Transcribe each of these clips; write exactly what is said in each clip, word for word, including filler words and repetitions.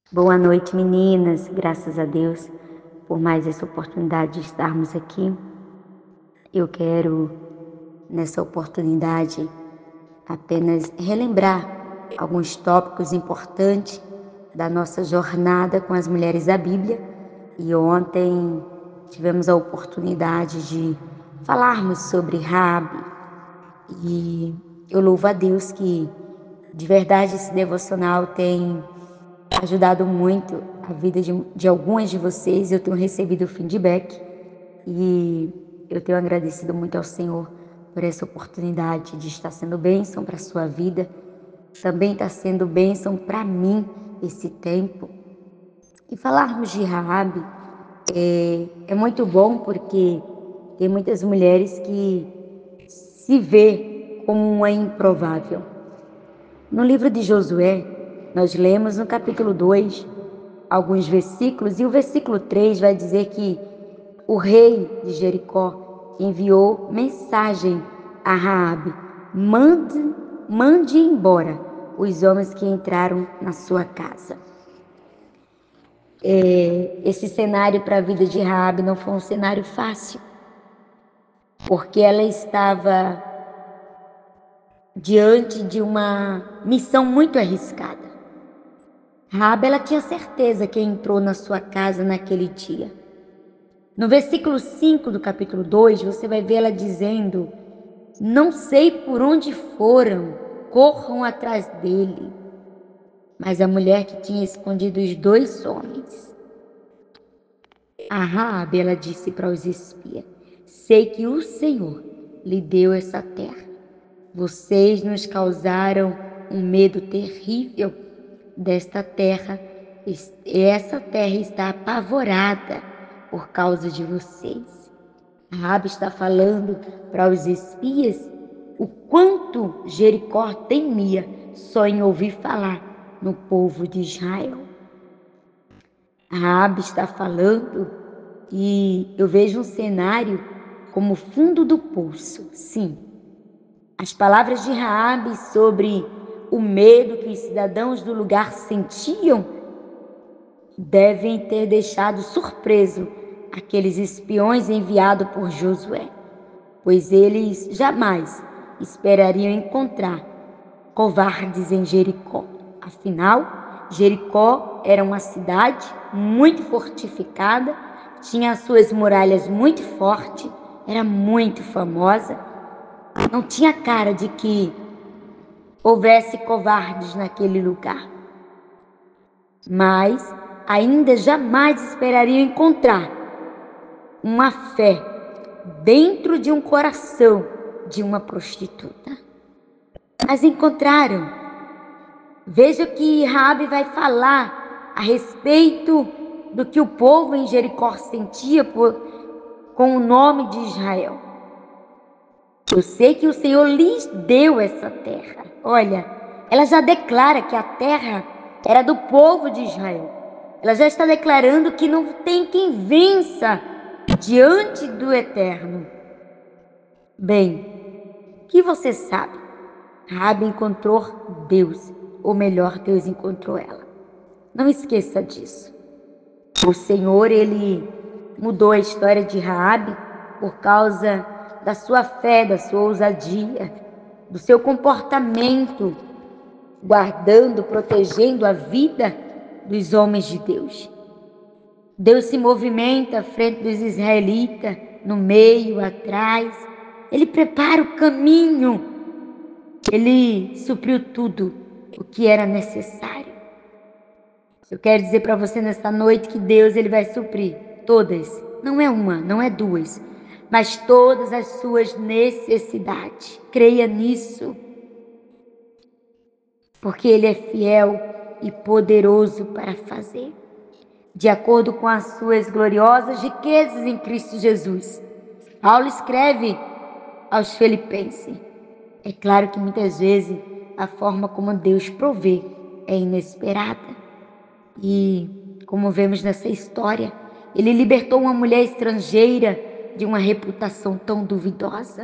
Boa noite, meninas. Graças a Deus por mais essa oportunidade de estarmos aqui. Eu quero, nessa oportunidade, apenas relembrar alguns tópicos importantes da nossa jornada com as mulheres da Bíblia. E ontem tivemos a oportunidade de falarmos sobre Raabe. E eu louvo a Deus que, de verdade, esse devocional tem ajudado muito a vida de, de algumas de vocês. Eu tenho recebido feedback e eu tenho agradecido muito ao Senhor por essa oportunidade de estar sendo bênção para a sua vida. Também está sendo bênção para mim esse tempo. E falarmos de Raabe é, é muito bom porque tem muitas mulheres que se vê como uma improvável. No livro de Josué, nós lemos no capítulo dois alguns versículos, e o versículo três vai dizer que o rei de Jericó enviou mensagem a Raabe: mande, mande embora os homens que entraram na sua casa. É, esse cenário para a vida de Raabe não foi um cenário fácil, porque ela estava diante de uma missão muito arriscada. Raabe, ela tinha certeza que entrou na sua casa naquele dia. No versículo cinco do capítulo dois, você vai ver ela dizendo: não sei por onde foram, corram atrás dele. Mas a mulher que tinha escondido os dois homens, a Raabe, ela disse para os espias: sei que o Senhor lhe deu essa terra. Vocês nos causaram um medo terrível desta terra. Essa terra está apavorada por causa de vocês. Raabe está falando para os espias o quanto Jericó temia só em ouvir falar no povo de Israel. Raabe está falando e eu vejo um cenário como fundo do poço. Sim, as palavras de Raabe sobre o medo que os cidadãos do lugar sentiam devem ter deixado surpreso aqueles espiões enviados por Josué, pois eles jamais esperariam encontrar covardes em Jericó. Afinal, Jericó era uma cidade muito fortificada, tinha suas muralhas muito fortes, era muito famosa. Não tinha cara de que houvesse covardes naquele lugar. Mas ainda jamais esperariam encontrar uma fé dentro de um coração de uma prostituta. Mas encontraram. Veja que Raabe vai falar a respeito do que o povo em Jericó sentia por, com o nome de Israel. Eu sei que o Senhor lhes deu essa terra. Olha, ela já declara que a terra era do povo de Israel. Ela já está declarando que não tem quem vença diante do Eterno. Bem, o que você sabe? Raabe encontrou Deus, ou melhor, Deus encontrou ela. Não esqueça disso. O Senhor, ele mudou a história de Raabe por causa da sua fé, da sua ousadia, do seu comportamento, guardando, protegendo a vida dos homens de Deus. Deus se movimenta à frente dos israelitas, no meio, atrás. Ele prepara o caminho. Ele supriu tudo o que era necessário. Eu quero dizer para você nesta noite que Deus, ele vai suprir todas, não é uma, não é duas, mas todas as suas necessidades. Creia nisso, porque ele é fiel e poderoso para fazer, de acordo com as suas gloriosas riquezas em Cristo Jesus. Paulo escreve aos Filipenses. É claro que muitas vezes a forma como Deus provê é inesperada. E, como vemos nessa história, ele libertou uma mulher estrangeira de uma reputação tão duvidosa.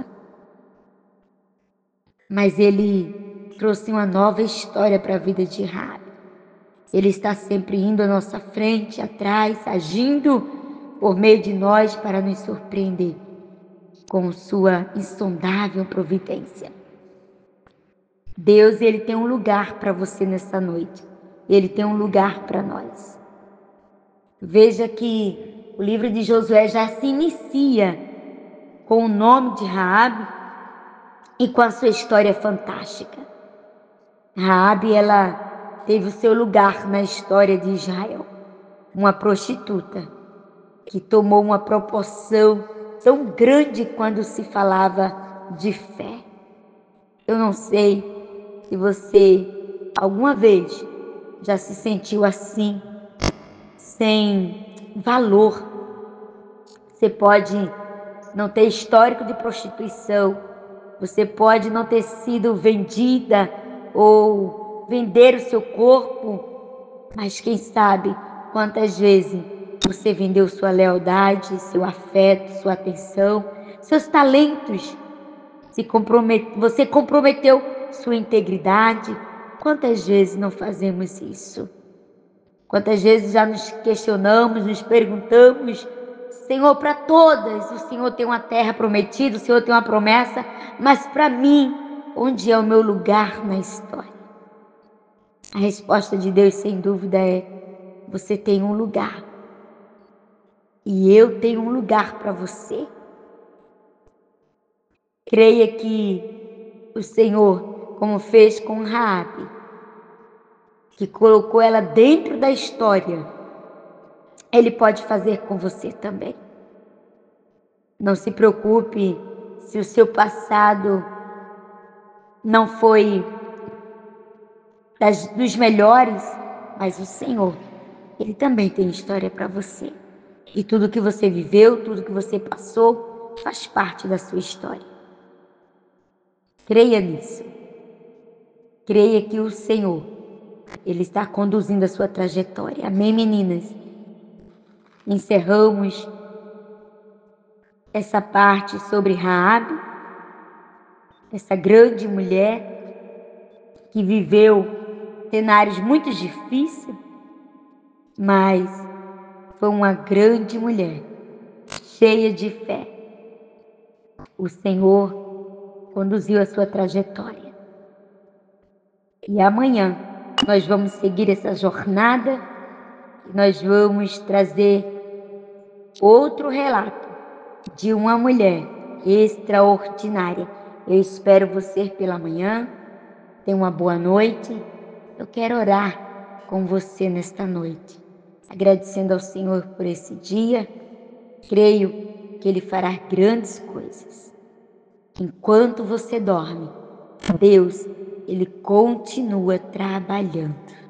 Mas ele trouxe uma nova história para a vida de Raabe. Ele está sempre indo à nossa frente, atrás, agindo por meio de nós para nos surpreender com sua insondável providência. Deus, Ele tem um lugar para você nessa noite. Ele tem um lugar para nós. Veja que o livro de Josué já se inicia com o nome de Raabe e com a sua história fantástica. Raabe, ela teve o seu lugar na história de Israel. Uma prostituta que tomou uma proporção tão grande quando se falava de fé. Eu não sei se você alguma vez já se sentiu assim, sem valor. Você pode não ter histórico de prostituição, você pode não ter sido vendida ou vender o seu corpo, mas quem sabe quantas vezes você vendeu sua lealdade, seu afeto, sua atenção, seus talentos, se compromet... você comprometeu sua integridade. Quantas vezes não fazemos isso? Quantas vezes já nos questionamos, nos perguntamos: Senhor, para todas o Senhor tem uma terra prometida, o Senhor tem uma promessa, mas para mim, onde é o meu lugar na história? A resposta de Deus, sem dúvida, é: você tem um lugar. E eu tenho um lugar para você. Creia que o Senhor, como fez com Raabe, que colocou ela dentro da história, Ele pode fazer com você também. Não se preocupe se o seu passado não foi das, dos melhores, mas o Senhor, Ele também tem história para você. E tudo que você viveu, tudo que você passou, faz parte da sua história. Creia nisso. Creia que o Senhor, Ele está conduzindo a sua trajetória. Amém, meninas? Encerramos essa parte sobre Raabe, essa grande mulher que viveu cenários muito difíceis, mas foi uma grande mulher, cheia de fé. O Senhor conduziu a sua trajetória. E amanhã nós vamos seguir essa jornada e nós vamos trazer outro relato de uma mulher extraordinária. Eu espero você pela manhã. Tenha uma boa noite. Eu quero orar com você nesta noite, agradecendo ao Senhor por esse dia. Creio que Ele fará grandes coisas. Enquanto você dorme, Deus, Ele continua trabalhando.